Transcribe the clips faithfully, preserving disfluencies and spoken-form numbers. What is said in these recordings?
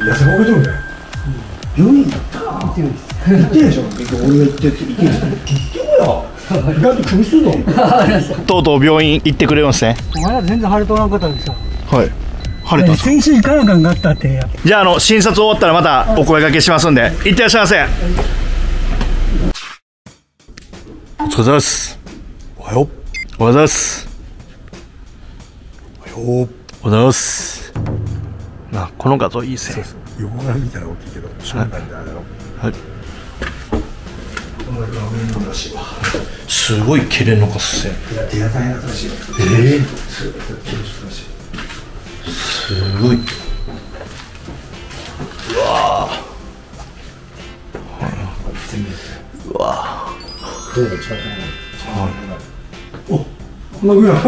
痩せこけとるね。病院行った？行ってないです。行ってないでしょ。俺が行って行って行ってこよ。意外と首するぞ。 とうとう病院行ってくれますね。 まだ全然腫れとらんかったんですよ。 はい。腫れたんですか。 先週行かなあかんかったって。 じゃあ、あの診察終わったらまたお声掛けしますんで、いってらっしゃいませ。お疲れ様です。 おはよう。 おはようございます。 おはよう。 おはようございます。あ、この画像いいですね。 横から見たら大きいけど、正面であれだろ。 はい。 この画面のらしいわ。 すごい綺麗なかすね。 手が大変だったらしい。 ええ。 すごい。うわー。うわー。 お、こんなぐらい。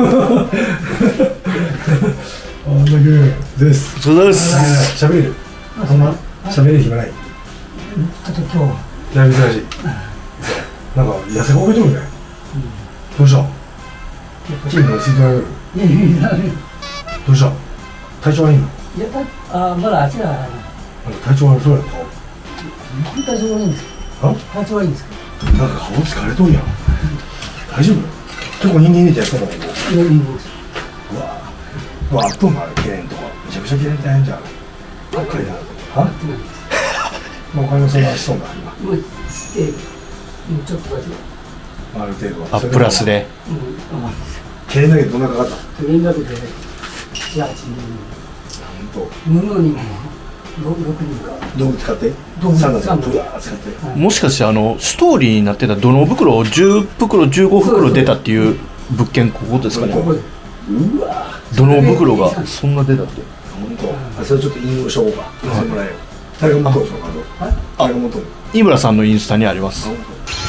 こんなぐらいです。 そうです。 喋れる。そんな喋れる暇ない。 ちょっと今日。 いや、珍しい。なんか痩せこけとるね。どうした？チームのついてない。どうした？体調悪いの？ いや、あ、まだ足が。 体調悪そうやろ。 体調悪いんですか？体調悪いんですか？ なんか顔疲れとんやん。大丈夫？結構人間入れてやったもん。うわぁ。うわ、アップもあるけれんとか。めちゃくちゃけれん大変じゃん。ばっかりだ。は？まあ、お金の相談しそうだ、今。 もう、して、もうちょっとだけ。 ある程度は。 あ、プラスで。 けれんだけどどんなかかった？ けれんだけで、いや、ちんと。無能に、ろくにんか。 道具使って？ 道具サンダーブワー使って。 もしかしてあのストーリーになってた土の袋じゅっぷくろじゅうごふくろ出たっていう物件、ここですかね。 うわ土の袋がそんな出たって。 本当。あ、それちょっと引用しようか。寄せてもらえよ。誰が持っとるのかと。誰が持っとるの？ 井村さんのインスタにあります。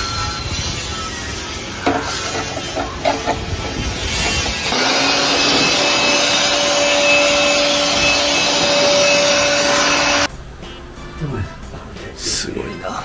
すごいな。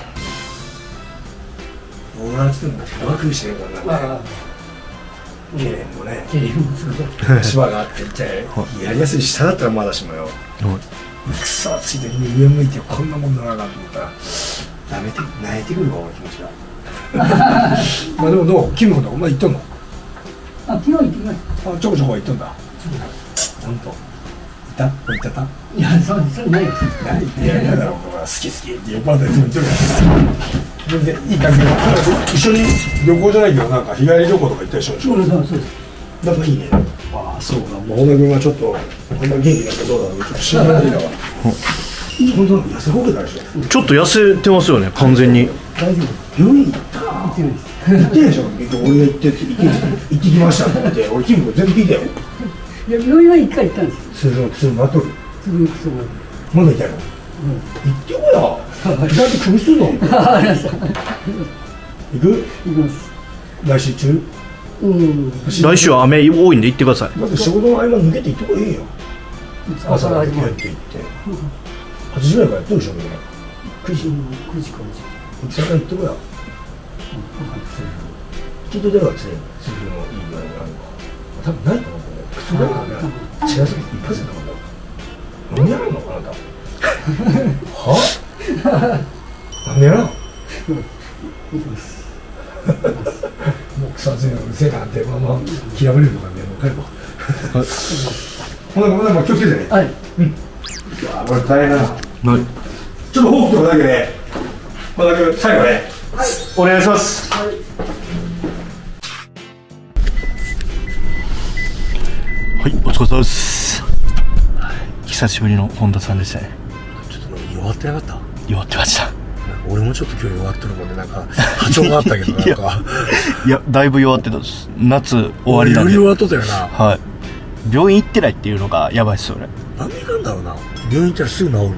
オーラーつっても手分かりしてるからなんか。けれんもね。 けれんもすごい。 芝があってじゃあやりやすい下だったらまだしもよ。くそついて上向いてこんなもんならなと思ったらやめて泣いてくるわ俺気持ちが。まあでもどうキム君とお前行っとんの？ あ、昨日行ってきました。 あ、ちょこちょこ行っとんだ。本当。いた？行っちゃった？ いや、そう、それないです。 ない。いやいやだろ、好き好きって酔っ払ったりするん言っとるから。全然いい感じで、一緒に旅行じゃないけどなんか日帰り旅行とか行ったりしょ。 そうそうそうです。 なんかいいね。ああ、そうか。もう本田君はちょっとこんな元気になってどうだろう。ちょっと心配だわ。本当に痩せこけたでしょ。 ちょっと痩せてますよね、完全に。 大丈夫。 病院行った？行ってないです。行ってないでしょ。俺が行って行って行ってきましたって言って、俺キム君全部聞いたよ。 いや、病院は一回行ったんですよ。 それの薬もらっとる。 次の薬も。 まだ痛いの？行ってこいよ。だって首するぞ。行く？ 行きます。 来週中？ うん。 来週は雨多いんで行ってください。 だって仕事の合間抜けて行ってこいよ。朝から行って行って。はちじぐらいからやってるでしょみんな。 くじ、くじかおじさんから行ってこいよ。聞いといたらつれん。次のいいぐらいにあるのか。多分ないと思う。靴ないからね。違うすぎて一発でかもんだ。何やるのあなた。は？何やるの？もう草津のうるせえなってまあまあ嫌われるのかね。もう帰るわ。ほなごめんな気をつけてね。 はい。 うん。いやこれ大変だな。 はい。 ちょっとフォークとかだけで、まだけど最後ね。 はい。お願いします。はい。はい、お疲れ様です。久しぶりの本田さんでしたね。 ちょっと弱ってなかった？ 弱ってました。 俺もちょっと今日弱ってるもんね。なんか波長があったけどなんかいやだいぶ弱ってたです。夏終わりなんで。 より弱っとったよな。 はい。病院行ってないっていうのがやばいっすよね。 なんでいかんだろうな。病院行ったらすぐ治るのにい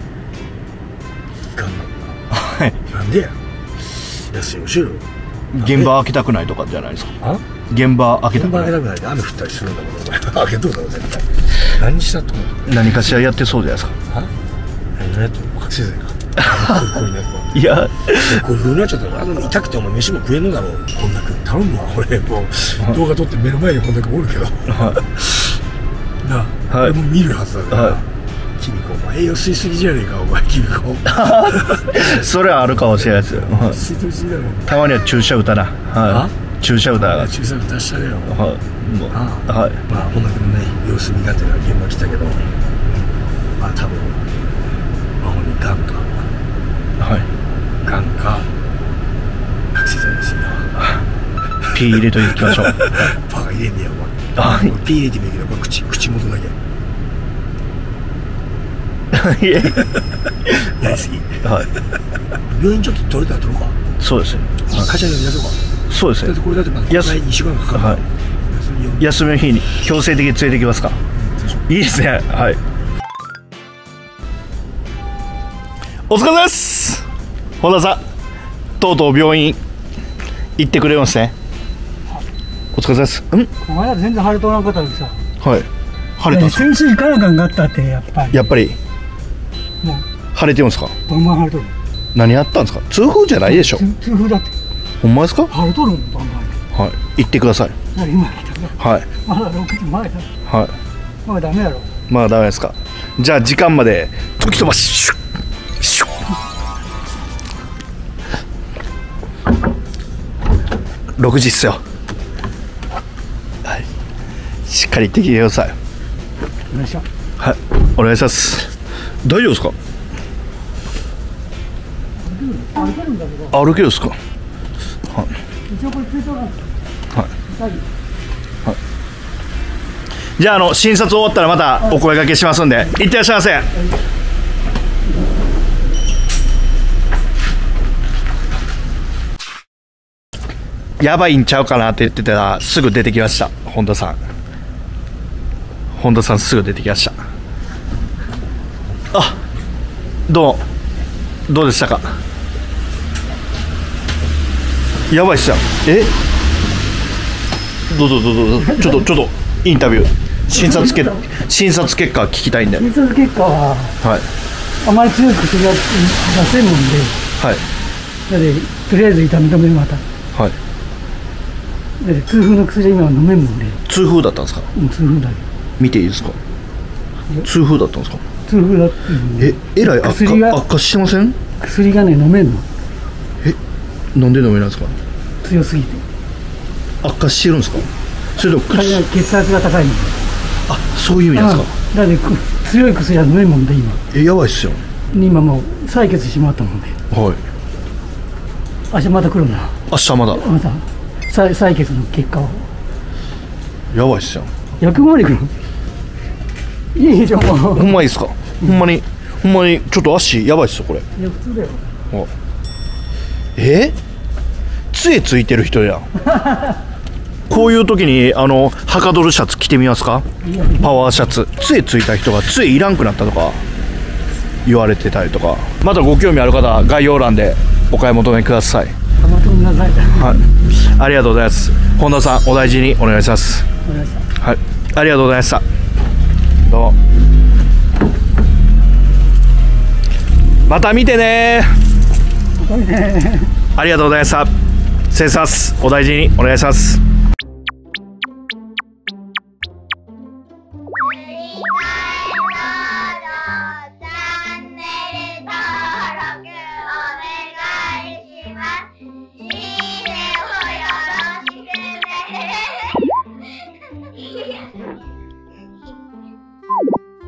かんのな。 はい。 なんでや。安いおしろ。 現場開けたくないとかじゃないですか。 あ？ 現場開けたくない。 現場開けたくないで雨降ったりするんだけどお前開けとるだろ絶対。何したと思う？ 何かしらやってそうじゃないですか。 あ？何やってるの？覚醒剤か。 いやこういう風になっちゃったら痛くてお前飯も食えんのだろう。本田君頼むわ。俺もう動画撮って目の前に本田君おるけどなあ、はい、もう見るはずだから、はい、 君子お前栄養吸いすぎじゃねえかお前君子それはあるかもしれないですよ。はい吸い取りすぎだろたまには注射打たな。はい。注射打たな。 注射出したれよはい。もうああはい。 まあ本田君ね様子見がてら現場来たけどまあ多分まあほんにがんかはい。 がんか覚醒剤ですよピー入れといきましょう。 パー入れんねやお前はい。 ピー入れてもいいけどこれ口口元だけいやいやりすぎやはい。 病院ちょっと取れたら取ろうかそうですね。 会社で出そうかそうですねだって。これだってまだやすにしゅうかんかかるはい。 休みよ休みの日に強制的に連れてきますか。いいですね。はい。お疲れ様です。本田さん、とうとう病院行ってくれますね。お疲れ様です。ん？ お前ら全然腫れとらんかったでさ。 はい。晴れたんですか。 先週行かなあかんかったって、やっぱり。 やっぱりもう、 晴れてるんですか。 バンバン腫れとる。 何やったんですか。痛風じゃないでしょ。 痛痛風だって。 ほんまですか。 腫れとるもん、バンバン。 はい。行ってください。 だから今来たね。 はい。 まだろくじまえだ。 はい。 まだダメやろ。 まあダメですか。じゃあ時間まで時飛ばしシュッシュッろくじっすよ。はい。しっかり行ってきてください。 よいしょ。 はい。お願いします。大丈夫ですか。 歩けるんだけど。 歩けるですか。はい。 一応これついとらん。 はい。 大丈じゃああの診察終わったらまたお声掛けしますんで、いってらっしゃいませ。やばいんちゃうかなって言ってたらすぐ出てきました。本田さん本田さんすぐ出てきました。あ、どうもどうでしたか。やばいっすよ。え、どうぞどうぞどうぞ。ちょっとちょっとインタビュー診察結診察結果聞きたいんで。 夫。診察結果は、 はいあまり強い薬が出せんもんで、 はいだってとりあえず痛み止めまた。 はい。 だって痛風の薬今は飲めんもんで、 痛風だったんですか。 もう痛風だけ。 見ていいですか。痛風だったんですか。 痛風だっていうのえ、えらい悪薬が化悪化してません。 薬がね飲めんの。 なんで飲めないんですか。 強すぎて。 悪化してるんですか。それとも彼は血圧が高いの。 あ、そういう意味なんですか。 だってく強い薬は飲めんもんで今。 え、やばいっすよ。 今もう採血してもらったもんで。 はい。 明日また来るな。 明日まだまた採採血の結果を。 やばいっすよ。 薬まで来る。いいじゃんもう。 ほんまいいっすか。ほんまにほんまにちょっと足やばいっすよこれ。 いや普通だよ。 え、杖ついてる人やん。こういう時にあのはかどるシャツ着てみますか。パワーシャツ。杖ついた人が杖いらんくなったとか言われてたりとか。またご興味ある方は概要欄でお買い求めください。 たまとめなさい。 はい、ありがとうございます。本田さんお大事にお願いします。 お願いします。 はい、ありがとうございました。どうもまた見てね。 これね。 ありがとうございました。失礼します。お大事にお願いします。